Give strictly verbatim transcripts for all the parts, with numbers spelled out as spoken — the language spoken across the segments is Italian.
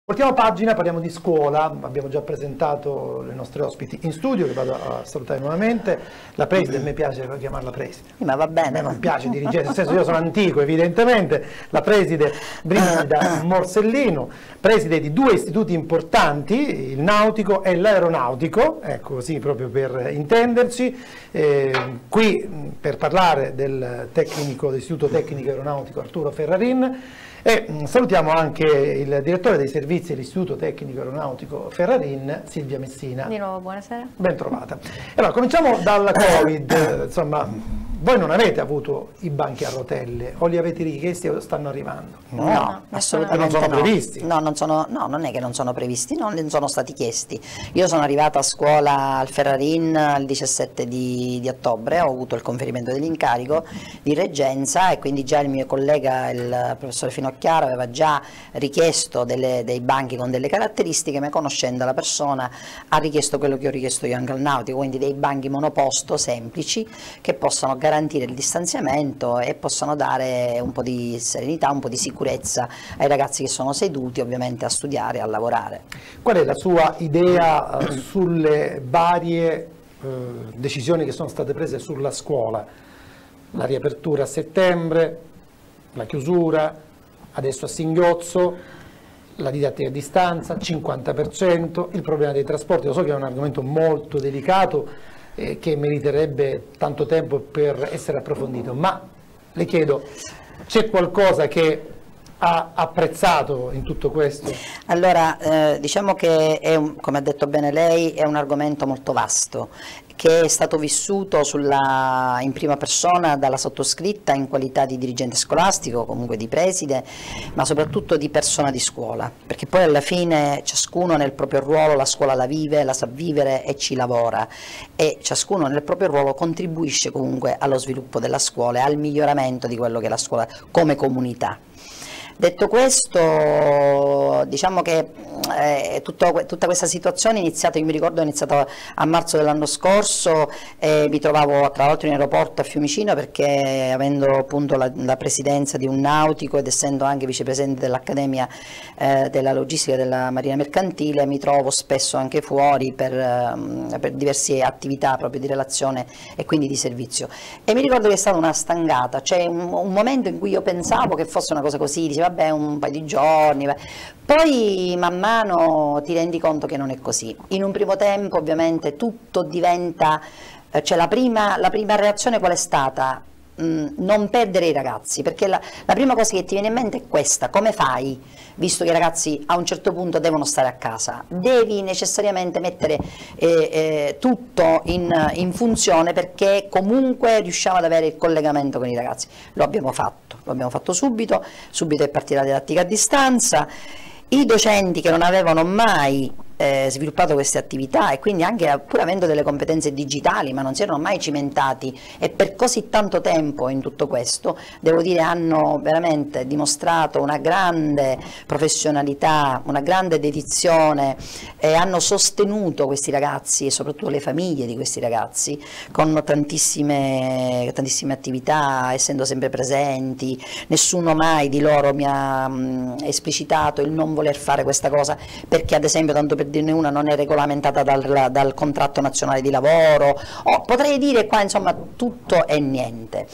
Voltiamo pagina, parliamo di scuola. Abbiamo già presentato le nostre ospiti in studio, che vado a salutare nuovamente. La preside, a me piace chiamarla preside. Ma va bene. A me non piace dirigente, nel senso io sono antico evidentemente. La preside Brigida Morsellino, preside di due istituti importanti, il nautico e l'aeronautico, ecco così proprio per intenderci. Eh, qui per parlare del tecnico, dell'istituto tecnico aeronautico Arturo Ferrarin. E salutiamo anche il direttore dei servizi dell'Istituto Tecnico Aeronautico Ferrarin, Silvia Messina. Di nuovo, buonasera. Ben trovata. Allora, cominciamo dal Covid. Insomma, voi non avete avuto i banchi a rotelle, o li avete richiesti o stanno arrivando? No, no, assolutamente non sono no. previsti? No, non sono, no, non è che non sono previsti, non ne sono stati chiesti. Io sono arrivata a scuola al Ferrarin il diciassette di, di ottobre, ho avuto il conferimento dell'incarico di reggenza e quindi già il mio collega, il professore Finocchiaro, aveva già richiesto delle, dei banchi con delle caratteristiche, ma conoscendo la persona ha richiesto quello che ho richiesto io anche al nautico, quindi dei banchi monoposto semplici che possano garantire il distanziamento e possano dare un po' di serenità, un po' di sicurezza ai ragazzi che sono seduti ovviamente a studiare e a lavorare. Qual è la sua idea eh, sulle varie eh, decisioni che sono state prese sulla scuola? La riapertura a settembre, la chiusura, adesso a singhiozzo, la didattica a distanza, cinquanta per cento, il problema dei trasporti. Lo so che è un argomento molto delicato eh, che meriterebbe tanto tempo per essere approfondito, ma le chiedo, c'è qualcosa che ha apprezzato in tutto questo? Allora, eh, diciamo che è un, come ha detto bene lei, è un argomento molto vasto, che è stato vissuto sulla, in prima persona dalla sottoscritta in qualità di dirigente scolastico, comunque di preside, ma soprattutto di persona di scuola, perché poi alla fine ciascuno nel proprio ruolo la scuola la vive, la sa vivere e ci lavora, e ciascuno nel proprio ruolo contribuisce comunque allo sviluppo della scuola e al miglioramento di quello che è la scuola come comunità. Detto questo, diciamo che eh, tutto, tutta questa situazione è iniziata, io mi ricordo è iniziata a marzo dell'anno scorso, eh, mi trovavo tra l'altro in aeroporto a Fiumicino perché avendo appunto la, la presidenza di un nautico ed essendo anche vicepresidente dell'Accademia eh, della Logistica della Marina Mercantile, mi trovo spesso anche fuori per, eh, per diverse attività proprio di relazione e quindi di servizio. E mi ricordo che è stata una stangata, cioè un, un momento in cui io pensavo che fosse una cosa così, dicevo vabbè un paio di giorni, poi man mano ti rendi conto che non è così. In un primo tempo ovviamente tutto diventa, cioè la prima, la prima reazione qual è stata? Mm, non perdere i ragazzi, perché la, la prima cosa che ti viene in mente è questa: come fai, visto che i ragazzi a un certo punto devono stare a casa, devi necessariamente mettere eh, eh, tutto in, in funzione perché comunque riusciamo ad avere il collegamento con i ragazzi. Lo abbiamo fatto, lo abbiamo fatto subito, subito è partita la didattica a distanza. I docenti che non avevano mai eh, sviluppato queste attività e quindi anche pur avendo delle competenze digitali ma non si erano mai cimentati e per così tanto tempo in tutto questo, devo dire hanno veramente dimostrato una grande professionalità, una grande dedizione e hanno sostenuto questi ragazzi e soprattutto le famiglie di questi ragazzi con tantissime, tantissime attività, essendo sempre presenti. Nessuno mai di loro mi ha mh, esplicitato il non voler fare questa cosa perché ad esempio, tanto per dirne una, non è regolamentata dal, dal contratto nazionale di lavoro, o potrei dire qua insomma tutto e niente.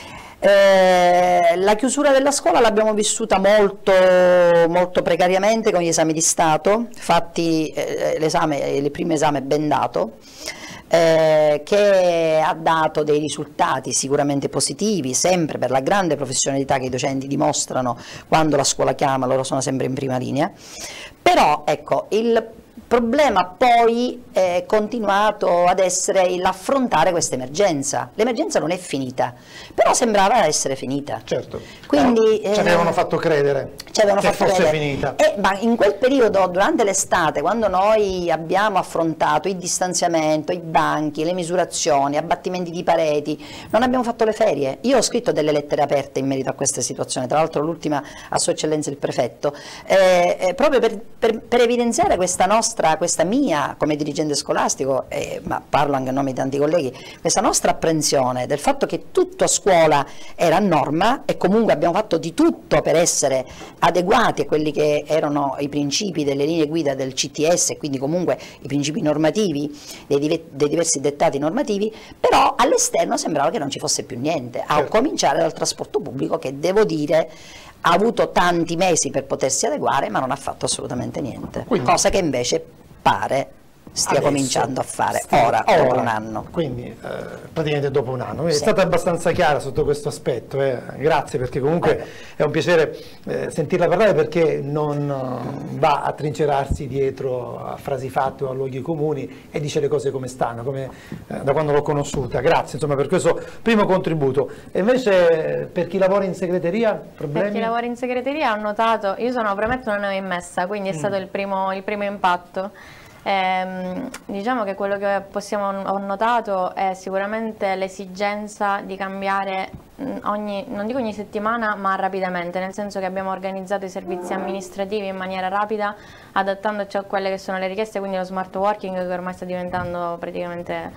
Eh, la chiusura della scuola l'abbiamo vissuta molto, molto precariamente con gli esami di Stato, fatti eh, l'esame, il primo esame ben dato, Eh, che ha dato dei risultati sicuramente positivi, sempre per la grande professionalità che i docenti dimostrano quando la scuola chiama, loro sono sempre in prima linea. Però ecco, il problema poi è continuato ad essere l'affrontare questa emergenza. L'emergenza non è finita, però sembrava essere finita. Certo, quindi ci avevano eh, fatto credere ci avevano che fatto fosse credere. finita. E, ma in quel periodo, durante l'estate, quando noi abbiamo affrontato il distanziamento, i banchi, le misurazioni, abbattimenti di pareti, non abbiamo fatto le ferie. Io ho scritto delle lettere aperte in merito a questa situazione, tra l'altro l'ultima a Sua Eccellenza il Prefetto, eh, eh, proprio per, per, per evidenziare questa nostra nostra, questa mia come dirigente scolastico, eh, ma parlo anche a nome di tanti colleghi, questa nostra apprensione del fatto che tutto a scuola era a norma e comunque abbiamo fatto di tutto per essere adeguati a quelli che erano i principi delle linee guida del C T S, quindi comunque i principi normativi, dei, dei diversi dettati normativi, però all'esterno sembrava che non ci fosse più niente, a certo. cominciare dal trasporto pubblico che devo dire ha avuto tanti mesi per potersi adeguare ma non ha fatto assolutamente niente, quindi, cosa che invece pare stia adesso, cominciando a fare stia, ora, ora, dopo un anno. Quindi eh, praticamente dopo un anno. Sì. È stata abbastanza chiara sotto questo aspetto, eh. Grazie, perché comunque eh. è un piacere eh, sentirla parlare, perché non uh, va a trincerarsi dietro a frasi fatte o a luoghi comuni e dice le cose come stanno, come eh, da quando l'ho conosciuta. Grazie insomma per questo primo contributo. E invece per chi lavora in segreteria, problemi? Per chi lavora in segreteria ho notato, io sono, premetto, una neoimmessa, quindi è mm. stato il primo, il primo impatto. Eh, diciamo che quello che possiamo, ho notato è sicuramente l'esigenza di cambiare ogni, non dico ogni settimana, ma rapidamente, nel senso che abbiamo organizzato i servizi amministrativi in maniera rapida, adattandoci a quelle che sono le richieste, quindi lo smart working che ormai sta diventando praticamente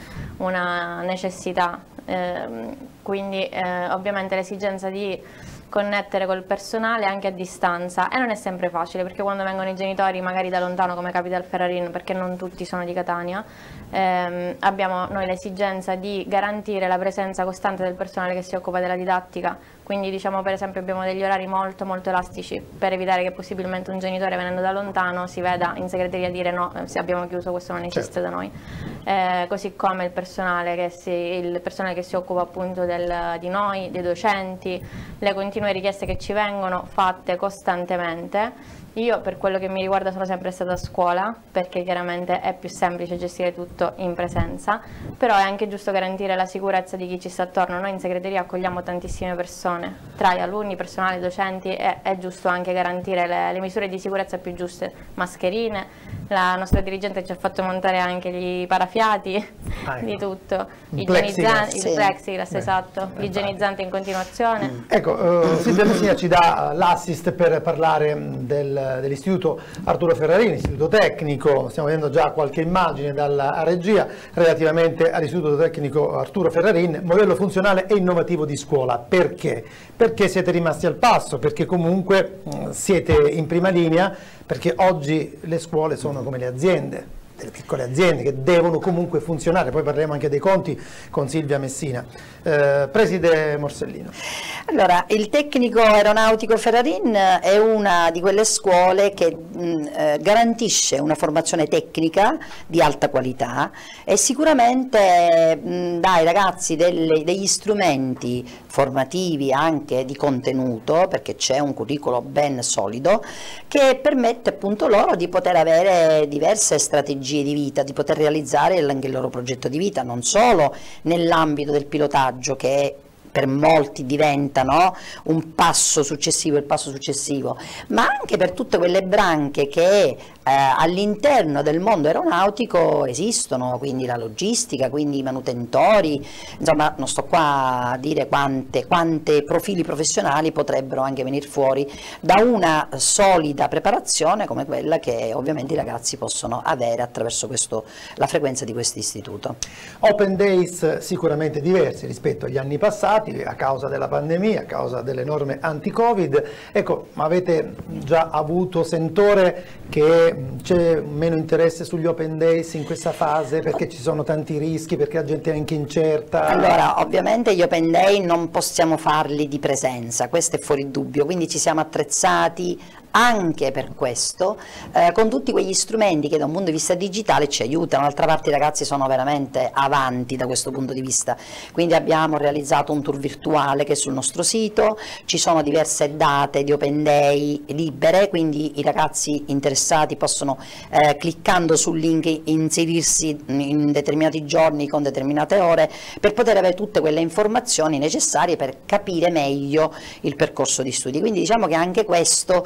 una necessità, eh, quindi eh, ovviamente l'esigenza di connettere col personale anche a distanza, e non è sempre facile, perché quando vengono i genitori magari da lontano, come capita al Ferrarin, perché non tutti sono di Catania, ehm, abbiamo noi l'esigenza di garantire la presenza costante del personale che si occupa della didattica, quindi diciamo per esempio abbiamo degli orari molto molto elastici per evitare che possibilmente un genitore venendo da lontano si veda in segreteria dire no, se abbiamo chiuso questo non esiste, certo, da noi, eh, così come il personale che si, il personale che si occupa appunto del, di noi, dei docenti, le continue richieste che ci vengono fatte costantemente. Io per quello che mi riguarda sono sempre stata a scuola, perché chiaramente è più semplice gestire tutto in presenza, però è anche giusto garantire la sicurezza di chi ci sta attorno. Noi in segreteria accogliamo tantissime persone, tra gli alunni, personale, docenti, e è giusto anche garantire le, le misure di sicurezza più giuste, mascherine, la nostra dirigente ci ha fatto montare anche gli parafiati, ah, ecco, di tutto, il plexiglass, sì, il plexiglass, eh, esatto, eh, l'igienizzante in continuazione. Mm. Ecco, uh, Silvia Messina ci dà l'assist per parlare del dell'istituto Arturo Ferrarin, istituto tecnico. Stiamo vedendo già qualche immagine dalla regia relativamente all'istituto tecnico Arturo Ferrarin, modello funzionale e innovativo di scuola. Perché? Perché siete rimasti al passo, perché comunque mh, siete in prima linea, perché oggi le scuole sono come le aziende, delle piccole aziende che devono comunque funzionare. Poi parleremo anche dei conti con Silvia Messina. Eh, Preside Morsellino. Allora, il tecnico aeronautico Ferrarin è una di quelle scuole che mh, eh, garantisce una formazione tecnica di alta qualità e sicuramente mh, dà ai ragazzi delle, degli strumenti formativi anche di contenuto, perché c'è un curriculum ben solido che permette appunto loro di poter avere diverse strategie di vita, di poter realizzare anche il loro progetto di vita, non solo nell'ambito del pilotaggio, che è per molti diventa, no, un passo successivo, il passo successivo, ma anche per tutte quelle branche che eh, all'interno del mondo aeronautico esistono, quindi la logistica, quindi i manutentori, insomma non sto qua a dire quante, quante profili professionali potrebbero anche venire fuori da una solida preparazione come quella che ovviamente i ragazzi possono avere attraverso questo, la frequenza di questo istituto. Open Days sicuramente diversi rispetto agli anni passati, a causa della pandemia, a causa delle norme anti-Covid. Ecco, ma avete già avuto sentore che c'è meno interesse sugli Open Days in questa fase perché ci sono tanti rischi, perché la gente è anche incerta? Allora, ovviamente gli Open Day non possiamo farli di presenza, questo è fuori dubbio, quindi ci siamo attrezzati anche per questo, eh, con tutti quegli strumenti che da un punto di vista digitale ci aiutano. D'altra parte i ragazzi sono veramente avanti da questo punto di vista, quindi abbiamo realizzato un tour virtuale che è sul nostro sito, ci sono diverse date di Open Day libere, quindi i ragazzi interessati possono eh, cliccando sul link inserirsi in determinati giorni con determinate ore per poter avere tutte quelle informazioni necessarie per capire meglio il percorso di studi. Quindi diciamo che anche questo, poi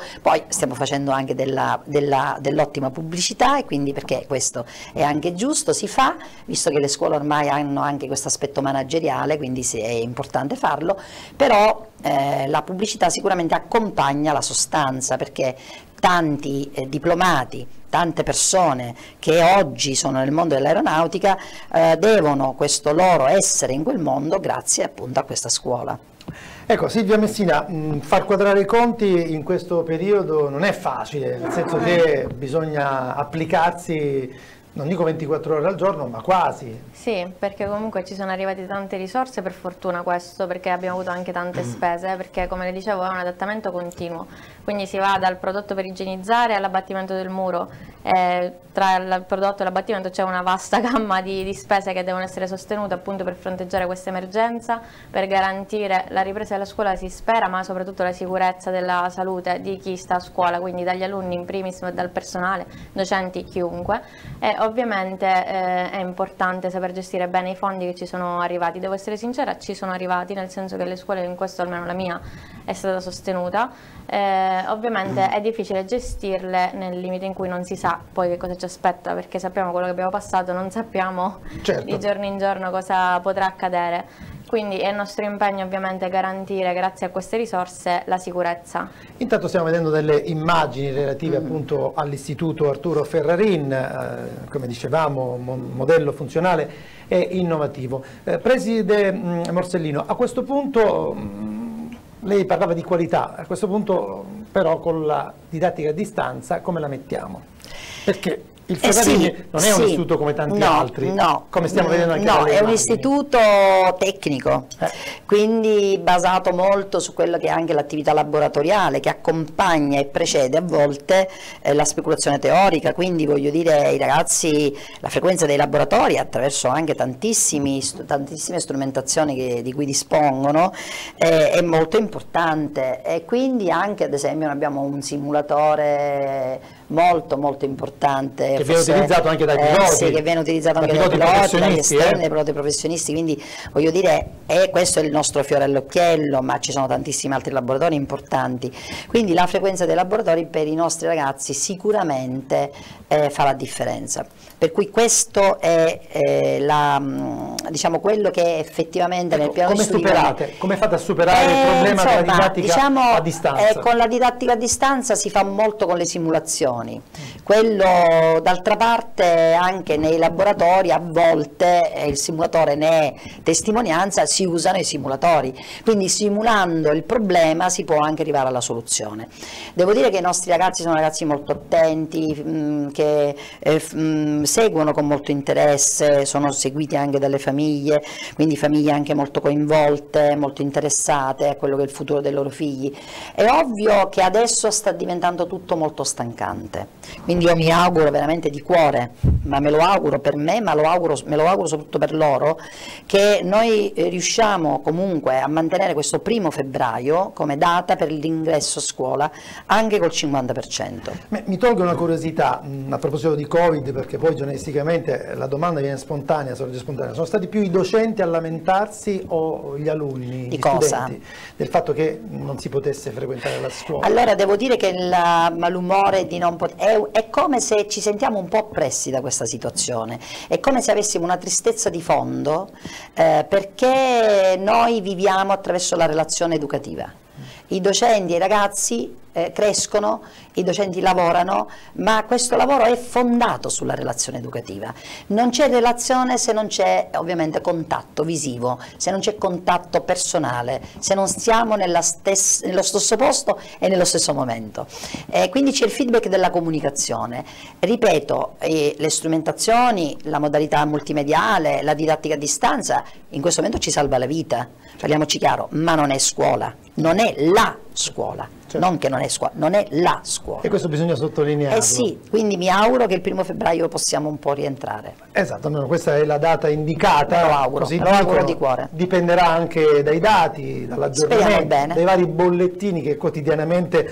ormai stiamo facendo anche della, della, dell'ottima pubblicità, e quindi, perché questo è anche giusto, si fa, visto che le scuole ormai hanno anche questo aspetto manageriale, quindi sì, è importante farlo, però eh, la pubblicità sicuramente accompagna la sostanza, perché tanti eh, diplomati, tante persone che oggi sono nel mondo dell'aeronautica eh, devono questo loro essere in quel mondo grazie appunto a questa scuola. Ecco, Silvia Messina, mh, far quadrare i conti in questo periodo non è facile, nel senso che bisogna applicarsi, non dico ventiquattro ore al giorno, ma quasi. Sì, perché comunque ci sono arrivate tante risorse, per fortuna questo, perché abbiamo avuto anche tante spese, perché come le dicevo è un adattamento continuo, quindi si va dal prodotto per igienizzare all'abbattimento del muro, e tra il prodotto e l'abbattimento c'è una vasta gamma di, di spese che devono essere sostenute appunto per fronteggiare questa emergenza, per garantire la ripresa della scuola, si spera, ma soprattutto la sicurezza della salute di chi sta a scuola, quindi dagli alunni in primis, ma dal personale, docenti, chiunque. E ovviamente eh, è importante saper gestire bene i fondi che ci sono arrivati. Devo essere sincera, ci sono arrivati, nel senso che le scuole, in questo almeno la mia, è stata sostenuta. Eh, ovviamente è difficile gestirle nel limite in cui non si sa poi che cosa ci aspetta, perché sappiamo quello che abbiamo passato, non sappiamo certo. di giorno in giorno cosa potrà accadere. Quindi è il nostro impegno ovviamente garantire, grazie a queste risorse, la sicurezza. Intanto stiamo vedendo delle immagini relative mm. appunto all'Istituto Arturo Ferrarin, eh, come dicevamo, mo modello funzionale e innovativo. Eh, Preside mh, Morsellino, a questo punto mh, lei parlava di qualità, a questo punto però con la didattica a distanza come la mettiamo? Perché il Ferrarini eh sì, non è un sì, istituto come tanti no, altri, no, come stiamo vedendo anche no, dalle è un immagini. istituto tecnico, eh. quindi basato molto su quello che è anche l'attività laboratoriale, che accompagna e precede a volte eh, la speculazione teorica, quindi voglio dire ai ragazzi la frequenza dei laboratori attraverso anche tantissimi, tantissime strumentazioni che, di cui dispongono eh, è molto importante, e quindi anche ad esempio noi abbiamo un simulatore molto molto importante che viene utilizzato anche dai piloti, eh, sì, che viene utilizzato anche dai piloti, dagli esterni, eh. dai piloti professionisti, quindi voglio dire eh, questo è il nostro fiore all'occhiello, ma ci sono tantissimi altri laboratori importanti, quindi la frequenza dei laboratori per i nostri ragazzi sicuramente eh, fa la differenza, per cui questo è eh, la, diciamo, quello che effettivamente ecco, nel piano come di studio superate, come fate a superare eh, il problema insomma, della didattica diciamo, a distanza? Eh, con la didattica a distanza si fa molto con le simulazioni, quello d'altra parte anche nei laboratori a volte eh, il simulatore ne è testimonianza, si usano i simulatori, quindi simulando il problema si può anche arrivare alla soluzione. Devo dire che i nostri ragazzi sono ragazzi molto attenti, mh, che eh, mh, seguono con molto interesse, sono seguiti anche dalle famiglie, quindi famiglie anche molto coinvolte, molto interessate a quello che è il futuro dei loro figli. È ovvio che adesso sta diventando tutto molto stancante, quindi io mi auguro veramente di cuore, ma me lo auguro per me, ma lo auguro, me lo auguro soprattutto per loro, che noi riusciamo comunque a mantenere questo primo febbraio come data per l'ingresso a scuola anche col cinquanta per cento. Mi tolgo una curiosità mh, a proposito di Covid, perché poi giornalisticamente la domanda viene spontanea, sorge spontanea. Sono stati più i docenti a lamentarsi o gli alunni, di gli cosa? studenti, del fatto che non si potesse frequentare la scuola? Allora devo dire che il malumore di non poter... È, è come se ci sentiamo un po' oppressi da questa situazione, è come se avessimo una tristezza di fondo eh, perché noi viviamo attraverso la relazione educativa. I docenti e i ragazzi eh, crescono, i docenti lavorano, ma questo lavoro è fondato sulla relazione educativa. Non c'è relazione se non c'è ovviamente contatto visivo, se non c'è contatto personale, se non stiamo nella stessa, nello stesso posto e nello stesso momento. Eh, quindi c'è il feedback della comunicazione. Ripeto, eh, le strumentazioni, la modalità multimediale, la didattica a distanza, in questo momento ci salva la vita, parliamoci chiaro, ma non è scuola, non è la scuola, certo. Non che non è scuola, non è la scuola. E questo bisogna sottolinearlo. Eh sì, quindi mi auguro che il primo febbraio possiamo un po' rientrare. Esatto, no, questa è la data indicata. Me lo auguro, così me lo auguro di cuore. Dipenderà anche dai dati, dall'aggiornamento, dai vari bollettini che quotidianamente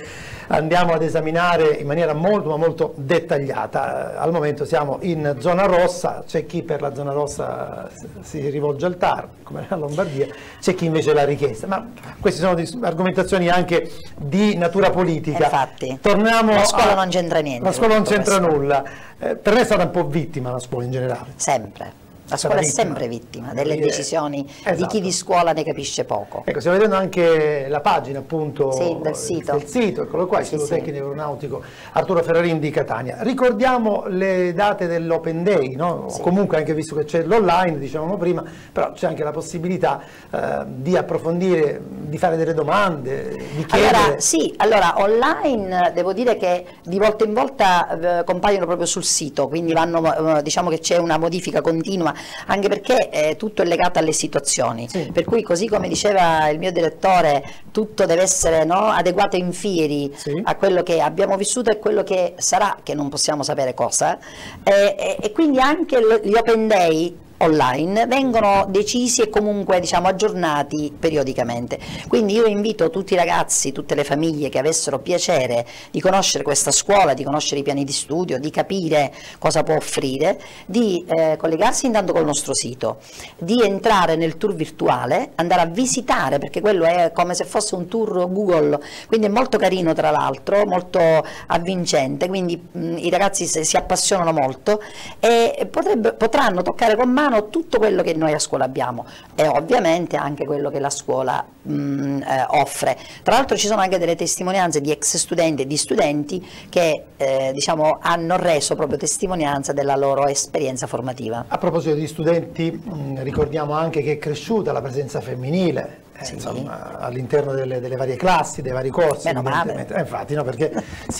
andiamo ad esaminare in maniera molto ma molto dettagliata. Al momento siamo in zona rossa, c'è chi per la zona rossa si rivolge al T A R, come la Lombardia, c'è chi invece l'ha richiesta, ma queste sono argomentazioni anche di natura politica. Infatti, torniamo la scuola a... non c'entra niente. La scuola non c'entra questo. nulla, eh, per me è stata un po' vittima la scuola in generale. Sempre. La scuola è sempre vittima delle decisioni esatto. di chi di scuola ne capisce poco. Ecco, stiamo vedendo anche la pagina appunto sì, del sito, del sito, eccolo qua, il sì, Istituto sì. Tecnico Aeronautico Arturo Ferrarin di Catania. Ricordiamo le date dell'Open Day, no? Sì. Comunque anche visto che c'è l'online, dicevamo prima, però c'è anche la possibilità eh, di approfondire, di fare delle domande, di chiedere. Allora, sì, allora online devo dire che di volta in volta eh, compaiono proprio sul sito, quindi vanno, eh, diciamo che c'è una modifica continua, anche perché eh, tutto è legato alle situazioni, sì. per cui così come diceva il mio direttore, tutto deve essere, no, adeguato in fieri sì. a quello che abbiamo vissuto e quello che sarà, che non possiamo sapere cosa, eh, e, e quindi anche gli Open Day online vengono decisi e comunque diciamo aggiornati periodicamente, quindi io invito tutti i ragazzi, tutte le famiglie che avessero piacere di conoscere questa scuola, di conoscere i piani di studio, di capire cosa può offrire, di eh, collegarsi intanto col nostro sito, di entrare nel tour virtuale, andare a visitare, perché quello è come se fosse un tour Google, quindi è molto carino tra l'altro, molto avvincente, quindi mh, i ragazzi si, si appassionano molto e potrebbe, potranno toccare con mano tutto quello che noi a scuola abbiamo e ovviamente anche quello che la scuola mh, eh, offre. Tra l'altro ci sono anche delle testimonianze di ex studenti e di studenti che eh, diciamo, hanno reso proprio testimonianza della loro esperienza formativa. A proposito di studenti, mh, ricordiamo anche che è cresciuta la presenza femminile. Eh, Sì. insomma, all'interno delle, delle varie classi, dei vari corsi. Meno male. Eh, infatti, no, perché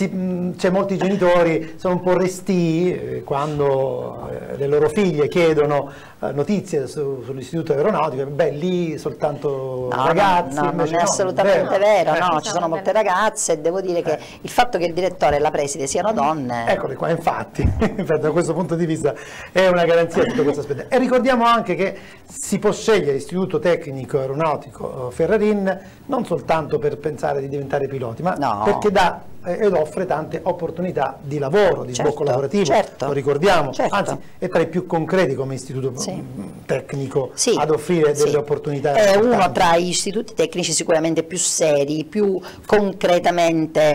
c'è molti genitori sono un po' restii eh, quando eh, le loro figlie chiedono eh, notizie su, sull'istituto aeronautico, beh lì soltanto No, ragazzi. no, no, non è no, assolutamente vero, Eh, no, eh. ci sono molte ragazze e devo dire che il fatto che il direttore e la preside siano donne. Eccole qua, infatti, infatti, da questo punto di vista è una garanzia tutto questo aspetto. E ricordiamo anche che si può scegliere l'Istituto Tecnico Aeronautico Ferrarin non soltanto per pensare di diventare piloti, ma No. perché dà eh, ed offre tante opportunità di lavoro, di Certo, sbocco lavorativo, certo, lo ricordiamo, certo. anzi è tra i più concreti come istituto Sì. mh, tecnico Sì, ad offrire sì. delle opportunità. È uno importanti. tra gli istituti tecnici sicuramente più seri, più concretamente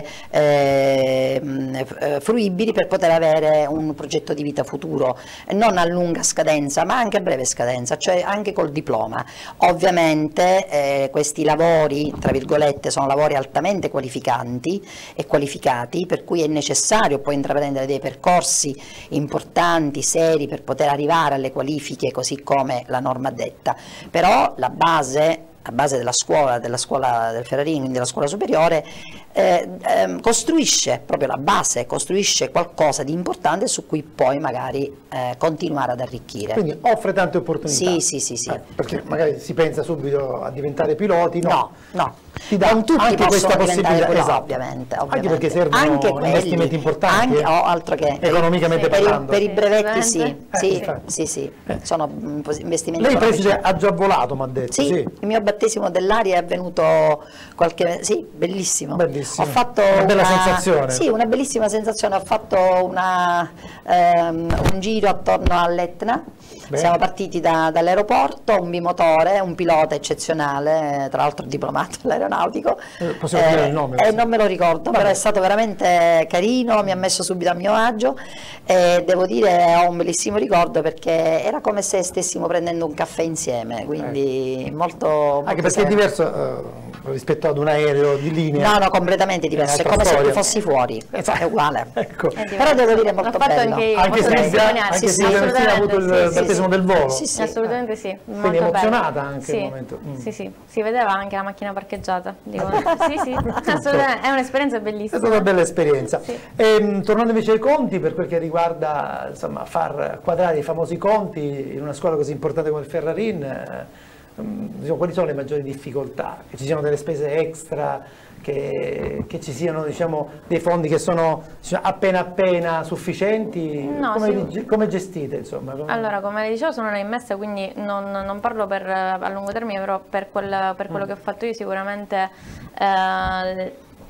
eh, mh, fruibili per poter avere un progetto di vita futuro, non a lunga scadenza ma anche a breve scadenza, cioè anche col diploma. Ovviamente eh, questi lavori, tra virgolette, sono lavori altamente qualificanti e qualificati, per cui è necessario poi intraprendere dei percorsi importanti, seri, per poter arrivare alle qualifiche così come la norma detta, però la base, la base della scuola, della scuola del Ferrarin, quindi della scuola superiore, eh, eh, costruisce proprio la base, costruisce qualcosa di importante su cui poi magari eh, continuare ad arricchire. Quindi offre tante opportunità. Sì, sì, sì, sì. Eh, perché magari si pensa subito a diventare piloti, no. No, no. Ti dà Non tutti anche possono questa diventare possibilità, quello, esatto. ovviamente, Anche ovviamente. perché servono Anche quelli, investimenti importanti, anche, eh. oh, altro che Economicamente per, i- parlando. per i brevetti sì, Sicuramente. sì, Eh, infatti. sì, sì, sono mm, pos- investimenti Lei economici. preside ha già volato, mi ha detto. Sì, Sì. il mio battesimo dell'aria è avvenuto qualche sì, bellissimo. Bellissimo. Ho fatto Una bella sensazione. Sì, una bellissima sensazione. Ho fatto una, ehm, un giro attorno all'Etna. Bene. Siamo partiti da- dall'aeroporto, un bimotore, un pilota eccezionale, tra l'altro diplomato all'aeronautico. Eh, possiamo dire il nome, eh, sì. non me lo ricordo, Vabbè. però è stato veramente carino, mi ha messo subito a mio agio e devo dire ho un bellissimo ricordo perché era come se stessimo prendendo un caffè insieme, quindi molto, molto Anche perché è sereno. diverso eh, rispetto ad un aereo di linea. No, no, completamente diverso, è un'altra come se storia. tu fossi fuori, Esatto. è uguale. Ecco. È Però devo dire L'ho molto fatto bello. anche io, Anche posso Silvia, testimoniare. anche Sì, sì, Silvia Messina ha avuto il assolutamente, sì, battesimo sì, del volo. Sì, sì. Assolutamente sì, Quindi molto emozionata bello. anche sì, il momento. Mm. Sì, sì, si vedeva anche la macchina parcheggiata. Dico, sì, sì, assolutamente, è un'esperienza È bellissima. stata una bella esperienza. Sì. Ehm, tornando invece ai conti, per quel che riguarda insomma, far quadrare i famosi conti in una scuola così importante come il Ferrarin, eh, mm, diciamo, quali sono le maggiori difficoltà? Che ci siano delle spese extra, che, che ci siano diciamo, dei fondi che sono diciamo, appena appena sufficienti? No, come, sì. li- come gestite? Insomma? Come- Allora, come le dicevo, sono una immessa, quindi non, non parlo per, a lungo termine, però per, quel, per quello che ho fatto io sicuramente eh,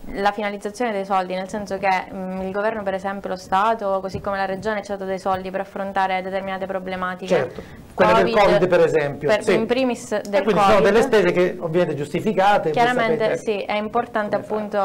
la finalizzazione dei soldi, nel senso che mh, il governo, per esempio lo Stato, così come la Regione, ci ha dato dei soldi per affrontare determinate problematiche. Certo, quelle del Covid per esempio. Per, sì. In primis del e quindi Covid. Sono delle spese che ovviamente giustificate. Chiaramente sapete... sì, è importante appunto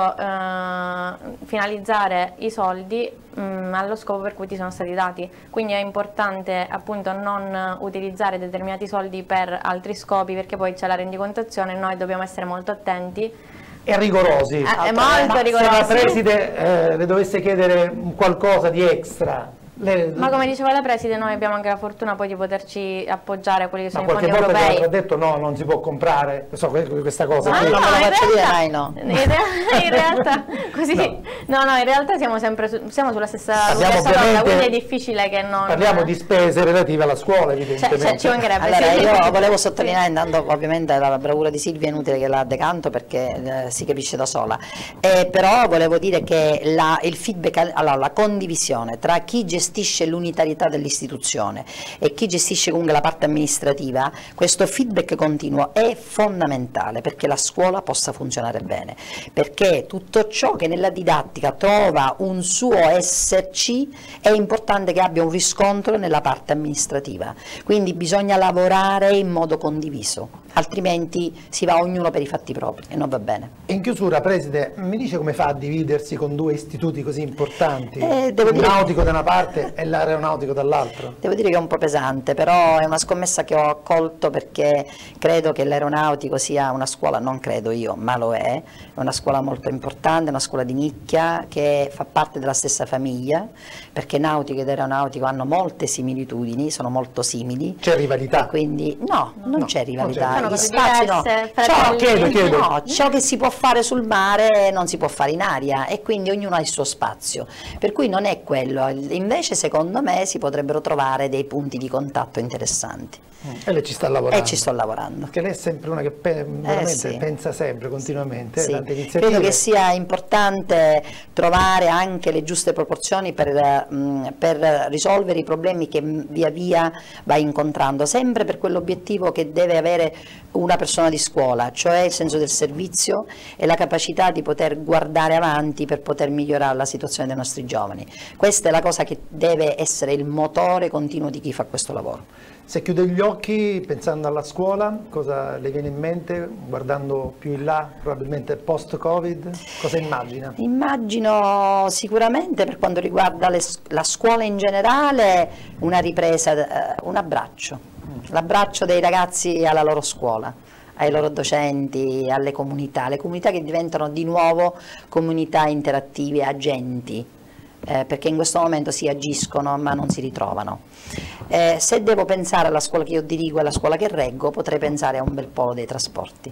eh, finalizzare i soldi mh, allo scopo per cui ti sono stati dati, quindi è importante appunto non utilizzare determinati soldi per altri scopi, perché poi c'è la rendicontazione e noi dobbiamo essere molto attenti e rigorosi. Eh, è Ma molto se rigorosi. la preside eh, le dovesse chiedere qualcosa di extra, le... ma come diceva la preside, noi abbiamo anche la fortuna poi di poterci appoggiare a quelli che sono ma i fondi qualche volta europei. ha detto no, non si può comprare, so, questa cosa. Ma qui. no, non me lo in faccio dire realtà- mai, no. In, rea- in realtà così No. no. no in realtà siamo sempre su- siamo sulla stessa, Parliamo sulla stessa onda, ovviamente- quindi è difficile che non Parliamo di spese relative alla scuola, evidentemente. cioè, cioè, ci mancherebbe. Allora, sì. io volevo sottolineare, intanto ovviamente la bravura di Silvia è inutile che la decanto perché eh, si capisce da sola, eh, però volevo dire che la, il feedback, allora, la condivisione tra chi gestisce l'unitarietà dell'istituzione e chi gestisce comunque la parte amministrativa, questo feedback continuo è fondamentale perché la scuola possa funzionare bene, perché tutto ciò che nella didattica trova un suo esserci è importante che abbia un riscontro nella parte amministrativa, quindi bisogna lavorare in modo condiviso, altrimenti si va ognuno per i fatti propri e non va bene. In chiusura, preside, mi dice come fa a dividersi con due istituti così importanti, Eh, devo il dire- nautico da una parte e l'aeronautico dall'altra? Devo dire che è un po' pesante, però è una scommessa che ho accolto perché credo che l'aeronautico sia una scuola, non credo io, ma lo è, è una scuola molto importante, una scuola di nicchia che fa parte della stessa famiglia, perché nautico ed aeronautico hanno molte similitudini, sono molto simili. C'è rivalità? E quindi no, non No, c'è non rivalità. c'è. Sono Gli cose spazi no. diverse, Ciò, fratelli. chiedo, chiedo. no, ciò che si può fare sul mare non si può fare in aria e quindi ognuno ha il suo spazio, per cui non è quello, invece secondo me si potrebbero trovare dei punti di contatto interessanti E lei ci sta lavorando? e ci sto lavorando. Perché lei è sempre una che pe- veramente sì. pensa sempre, continuamente, Sì, tante iniziative. credo che sia importante trovare anche le giuste proporzioni per, mh, per risolvere i problemi che mh, via via va incontrando, sempre per quell'obiettivo che deve avere una persona di scuola, cioè il senso del servizio e la capacità di poter guardare avanti per poter migliorare la situazione dei nostri giovani. Questa è la cosa che deve essere il motore continuo di chi fa questo lavoro. Se chiude gli occhi pensando alla scuola, cosa le viene in mente, guardando più in là, probabilmente post-Covid, cosa immagina? Immagino sicuramente per quanto riguarda le, la scuola in generale una ripresa, eh, un abbraccio, l'abbraccio dei ragazzi alla loro scuola, ai loro docenti, alle comunità, le comunità che diventano di nuovo comunità interattive, agenti, eh, perché in questo momento si agiscono ma non si ritrovano. Eh, se devo pensare alla scuola che io dirigo e alla scuola che reggo, potrei pensare a un bel polo dei trasporti.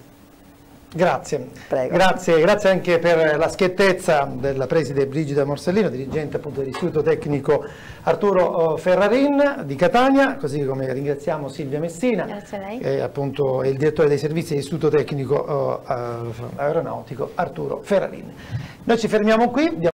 Grazie. Prego. Grazie, grazie anche per la schiettezza della preside Brigida Morsellino, dirigente appunto dell'Istituto Tecnico Arturo Ferrarin di Catania, così come ringraziamo Silvia Messina, Grazie a lei. che appunto è il direttore dei servizi dell'Istituto Tecnico eh, Aeronautico Arturo Ferrarin. Noi ci fermiamo qui.